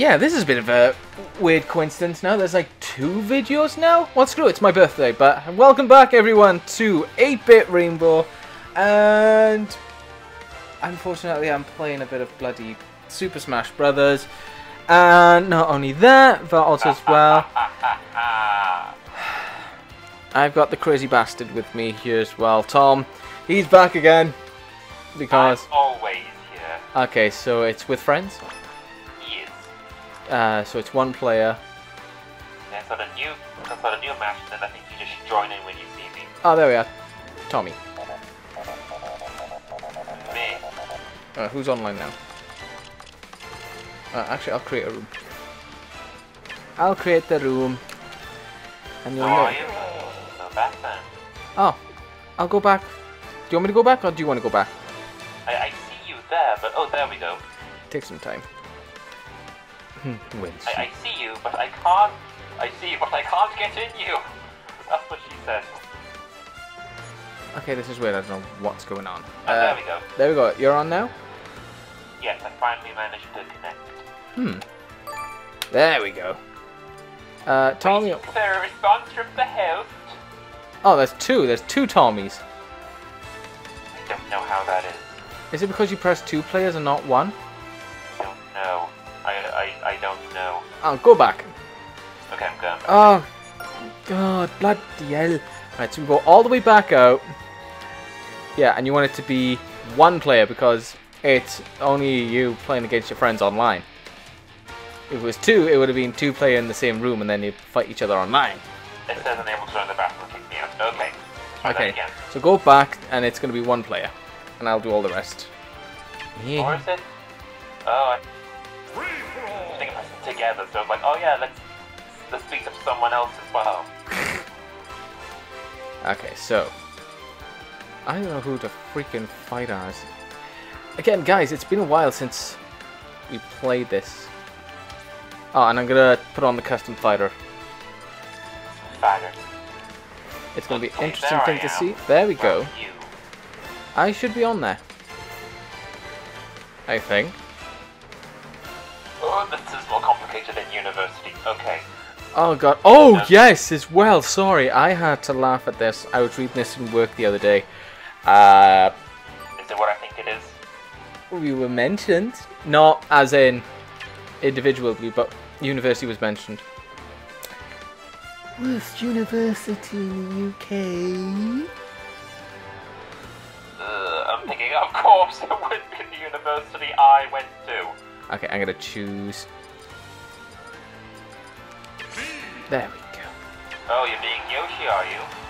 yeah, this is a bit of a weird coincidence now. There's like 2 videos now. Well, screw it, it's my birthday. But welcome back, everyone, to 8-Bit Rainbow. And unfortunately, I'm playing a bit of bloody Super Smash Brothers. And not only that, but also as well, I've got the crazy bastard with me here as well. Tom, he's back again. Because I'm always here. okay, so it's with friends. Yes. So it's 1 player. Yeah, so the new match, then I think you just join in when you see me. Oh, there we are. Tommy. Me. Who's online now? Actually, I'll create a room. I'll create the room. And you'll Oh, know. are you? So back then. Oh, I'll go back. Do you want me to go back, or do you want to go back? I see you there, but oh, there we go. Take some time. Wins. I see you, but I can't. I see you, but I can't get in you. That's what she said. Okay, this is weird. I don't know what's going on. Oh, there we go. There we go. You're on now? Yes, I finally managed to connect. There we go. Tommy. Waiting for a response from the host. Oh, there's 2. There's 2 Tommies. I don't know how that is. Is it because you press 2 players and not 1? I don't know. I don't know. Oh, go back. Okay, I'm going. Oh, God, bloody hell. Right, so we go all the way back out. Yeah, and you want it to be 1 player because it's only you playing against your friends online. If it was 2, it would have been 2 player in the same room and then you fight each other online. It says unable to join the battle and kick me out. Okay. Try that Okay, again. so go back and it's going to be 1 player. And I'll do all the rest. Or Yeah. is it? Oh, I think it's together, so it's like, oh yeah, let's speak to someone else as well. Okay, so I don't know who the freaking fighter is. Again, guys, it's been a while since we played this. Oh, and I'm gonna put on the custom fighter. Faggot. It's gonna be Okay, interesting there thing I to am. see. There we go. Well, you. I should be on there. I think. Oh, this is more complicated than university. Okay. Oh god. Oh yes, as well. Sorry, I had to laugh at this. I was reading this in work the other day. Is it what I think it is? We were mentioned, not as in individually, but university was mentioned. Worst university in the UK. I'm thinking, of course, it would be the university I went to. Okay, I'm gonna choose. There we go. Oh, you're being Yoshi, are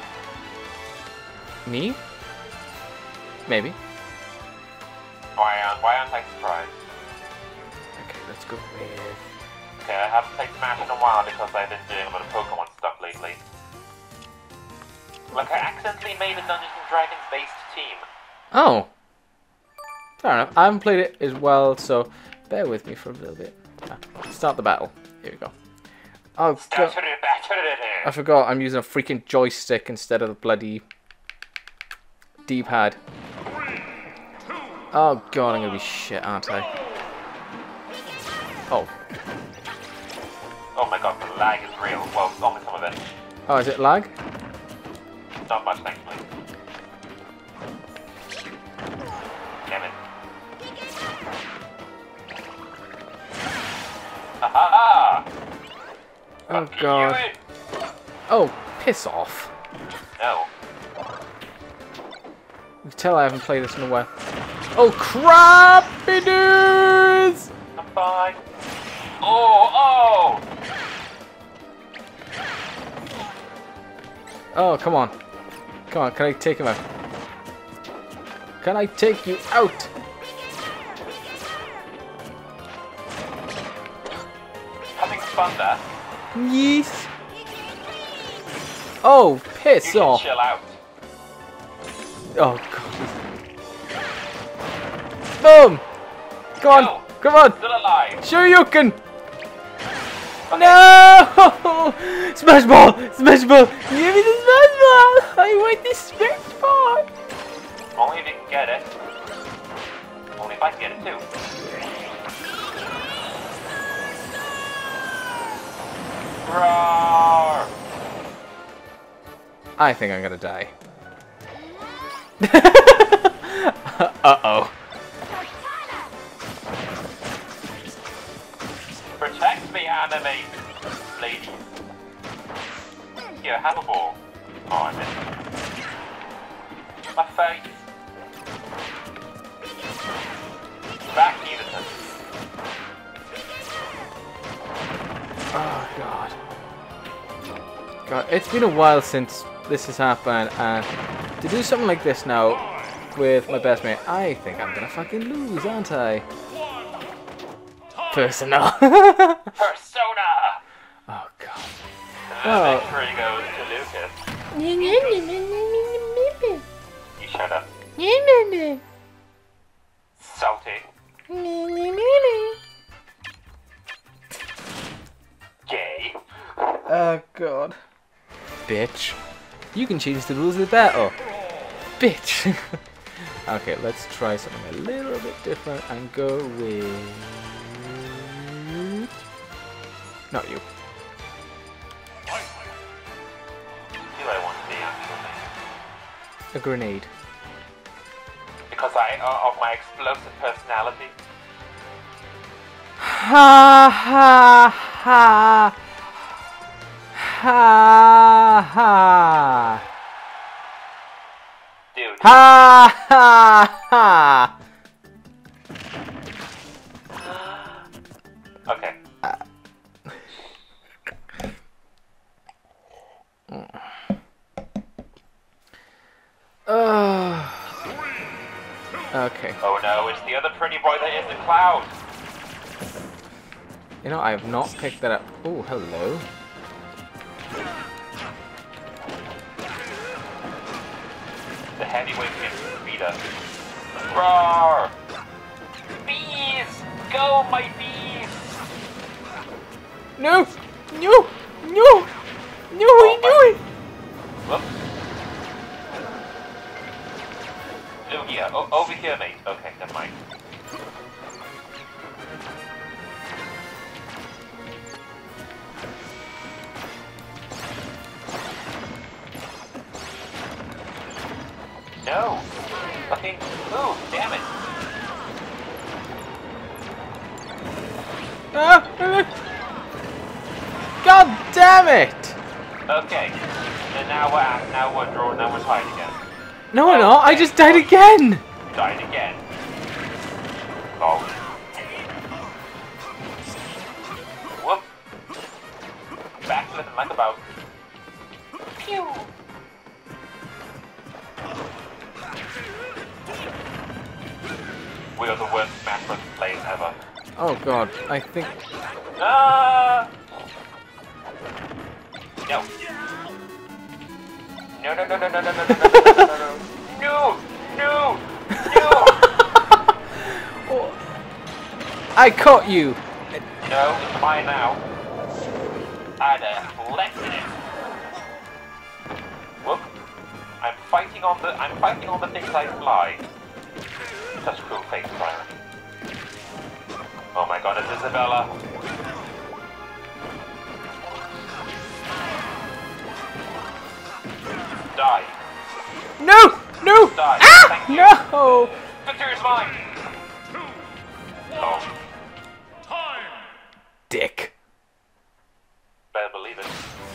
you? Me? Maybe. Why aren't I surprised? Okay, let's go with. Okay, I haven't played Smash in a while because I've been doing a lot of Pokemon stuff lately. Like, I accidentally made a Dungeons and Dragons based team. Oh. Fair enough. I haven't played it as well, so bear with me for a little bit. Start the battle. Here we go. Oh, God. I forgot I'm using a freaking joystick instead of the bloody D-pad. Oh god, I'm gonna be shit, aren't I? Oh. Oh my god, the lag is real. Well, only some of it. Oh, is it lag? Not much, thankfully. Damn it. Haha! Oh god. Oh, piss off. No. You can tell I haven't played this in a while. Oh, crappy dudes! I'm fine. Oh, Oh, come on. Come on, can I take him out? Can I take you out? Having fun there. Yes. Oh, piss You should off. chill out. Oh, God. Boom! Come on, No. come on! Still alive. Sure you can! Okay. No! Smash ball! Smash ball! Give me the smash ball! I want the smash ball! Only if you can get it. Only if I can get it too. Roar! I think I'm gonna die. Uh-oh. Protect me, anime lady. Here, have a ball. Oh, I missed it. My face. Back, Unison. Oh, God. God, it's been a while since this has happened, and to do something like this now with my best mate, I think I'm gonna fucking lose, aren't I? Personnel. Persona! Oh, God. The victory goes to Lucas. You shut up. Salty. Gay. Oh, God. Bitch. You can change the rules of the battle. Bitch. Okay, let's try something a little bit different and go with... Not you. Who do I want to be, actually? A grenade. Because of my explosive personality. Ha ha ha. Ha ha. Dude. Ha ha ha. Okay. Okay. Oh no, it's the other pretty boy that is the Cloud. You know, I have not picked that up. Oh, hello. The heavyweight speeder. Roar! Bees! Go, my bees! No! No! No! No! What are you doing? Whoops. Oh yeah, over here, mate. Okay, never mind. No! Fucking move, damn it! God damn it! Okay. And now we're tied again. No, we're not. I just died again. Died again. Oh. Whoop. Backflipping like a boat. Pew. We are the worst Smash Bros. Players ever. Oh God, I think. Ah! No. No, no, no, no, no, no, no, no, no, no, no, no, no, no. I caught you. No, it's mine now. I'd have left it. Whoop. I'm fighting on the things I fly. Such cruel fate, Byron. Oh my god, it's Isabella. Die. No! No! Die. Ah! Thank you. No! Victory is mine. Oh. Dick. Better believe it.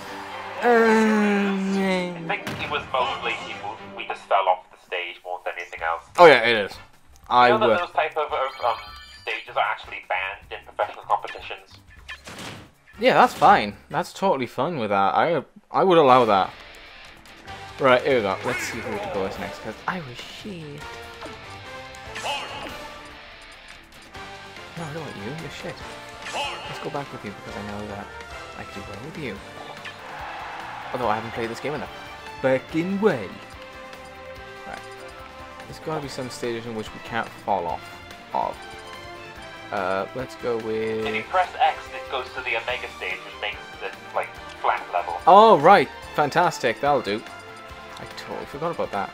I think it was mostly we just fell off the stage more than anything else. Oh yeah, it is. I You know will. that those type of stages are actually banned in professional competitions. Yeah, that's fine. That's totally fine with that. I would allow that. Right, here we go. Let's see who goes next, because I was shit. No, I don't want you. You're shit. Let's go back with you, because I know that I can do well with you. Although I haven't played this game in a fucking way. Right. There's got to be some stages in which we can't fall off of. Let's go with... If you press X, it goes to the Omega stage, which makes it, like, flat level. Oh, right. Fantastic. That'll do. I totally forgot about that.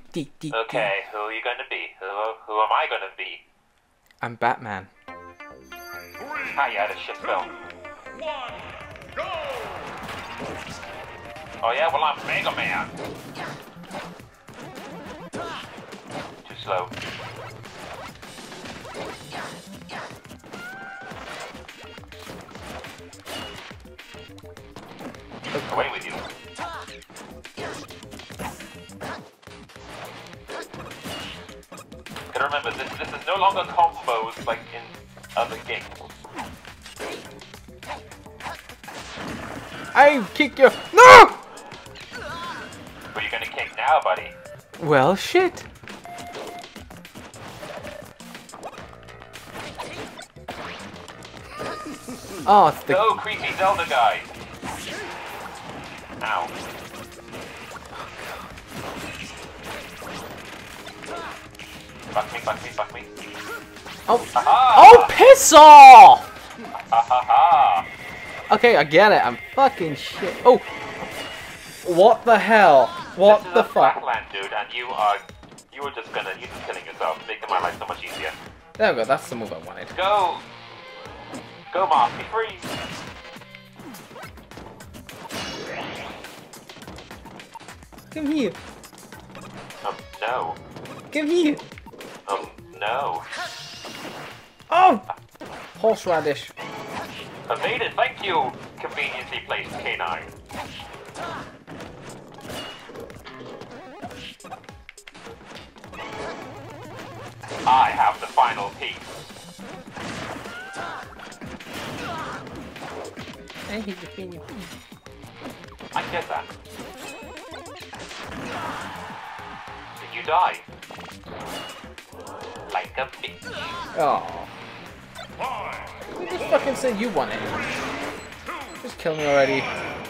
Okay, who are you gonna be? Who am I gonna be? I'm Batman. Ah, yeah, the shit film. Oh yeah, well I'm Mega Man. Too slow. Away with you. Gotta remember, this is no longer combos like in other games. I kick you. No! Who are you gonna kick now, buddy? Well, shit. Oh, it's the... No, creepy Zelda guy. Ow. Fuck me, fuck me, fuck me. Oh, Aha! oh, piss off! Ha ha ha! Okay, I get it. I'm fucking shit. Oh, what the hell? What This is the a fuck? flatland, dude, and you're just killing yourself, making my life so much easier. There we go. That's the move I wanted. Go! Go, Mark, be free! Come here. No. Come here. No. Oh, horseradish. Evaded, thank you, conveniently placed canine. I have the final piece. I get that. Did you die? Like a bitch. Oh. You just fucking said you won it. Just kill me already.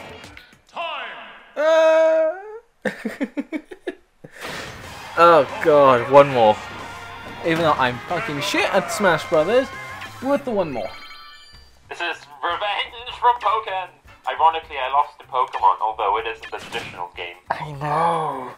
Oh god, one more. Even though I'm fucking shit at Smash Brothers, worth the one more. This is revenge from Pokken! Ironically, I lost to Pokemon, although it isn't a traditional game. I know.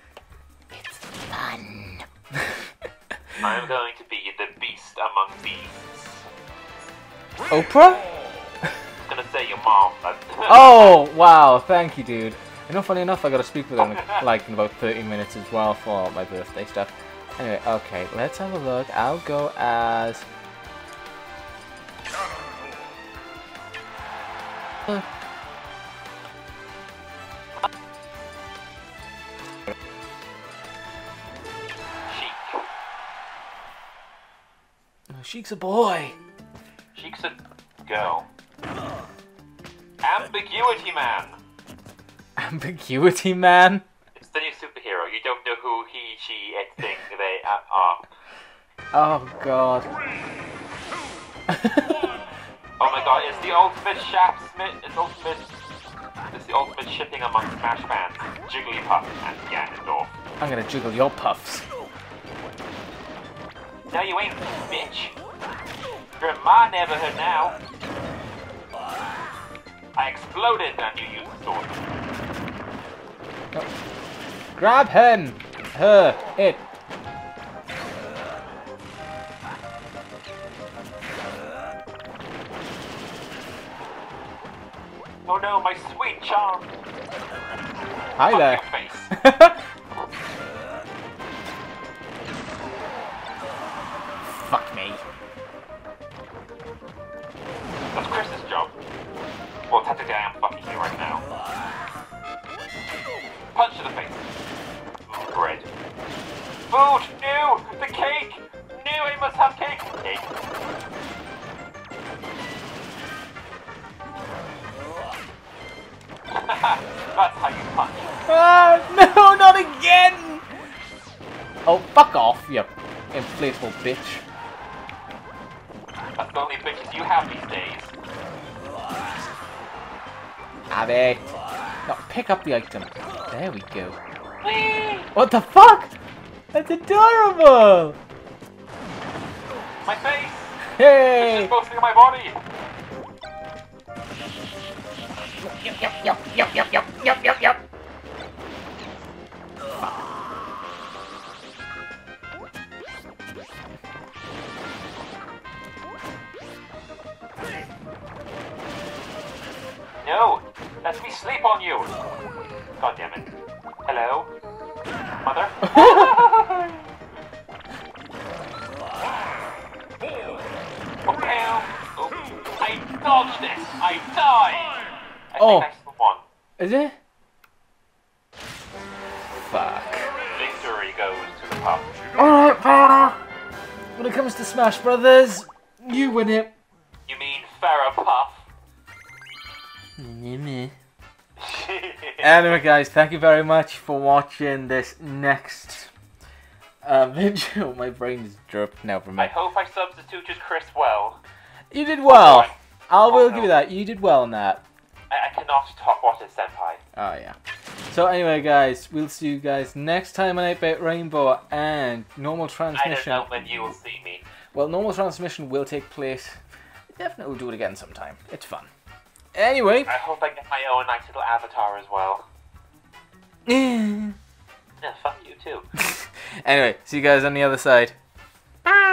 I am going to be the beast among beasts. Oprah? I was gonna say your mom, but... Oh, wow, thank you, dude. You know, funny enough, I gotta speak with him like in about 30 minutes as well for my birthday stuff. Anyway, okay, let's have a look. I'll go as... Sheik. Sheik's a boy. Sheik's a girl. Ambiguity Man! Ambiguity Man? It's the new superhero. You don't know who he, she, it, thing they are. Oh god. Oh my god, it's the ultimate it's the ultimate shipping among Smash fans. Jigglypuff and Ganondorf. I'm gonna jiggle your puffs. No, you ain't, bitch. You're in my neighborhood now. I exploded and you used the sword. Oh. Grab him! Her! It! Oh no, my sweet charm! Hi Fuck there! your face. Fuck me. That's Chris's job. Well, technically I am fucking you right now. Punch to the face. Bread. Food! No! The cake! No, I must have cake! Cake. That's how you punch. No, not again! Oh, fuck off, you inflatable bitch. That's the only bitches you have these days. Have it. No, pick up the item. There we go. Whee! What the fuck? That's adorable! My face! It's Hey! just posting on my body! Yup. No! Let me sleep on you! God damn it. Hello? Mother? Okay. Oh, I dodged it! I died! I think I still won. Is it? Fuck. Victory goes to the pub. Alright, Farah. When it comes to Smash Brothers, you win it. You mean Farrah Puff? Anyway, guys, thank you very much for watching this next video. My brain is dropped now from me. I hope I substituted Chris well. You did well. I will no. give you that. You did well on that. I cannot talk what is senpai. Oh, yeah. So anyway, guys, we'll see you guys next time on 8-Bit Rainbow, and normal I transmission. don't know when you will see me. Well, normal transmission will take place. Definitely will do it again sometime. It's fun. Anyway. I hope I get my own nice little avatar as well. Yeah, Yeah, fuck you too. anyway, see you guys on the other side. Bye.